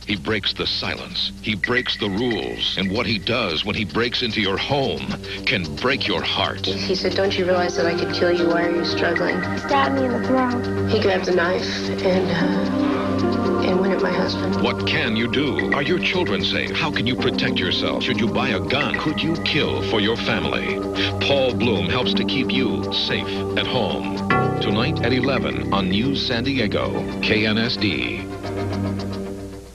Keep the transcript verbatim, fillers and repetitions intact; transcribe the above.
He breaks the silence. He breaks the rules. And what he does when he breaks into your home can break your heart. He said, don't you realize that I could kill you? Why are you struggling? Stabbed me in the throat. He grabbed the knife and, uh, and went at my husband. What can you do? Are your children safe? How can you protect yourself? Should you buy a gun? Could you kill for your family? Paul Bloom helps to keep you safe at home. Tonight at eleven on News San Diego, K N S D.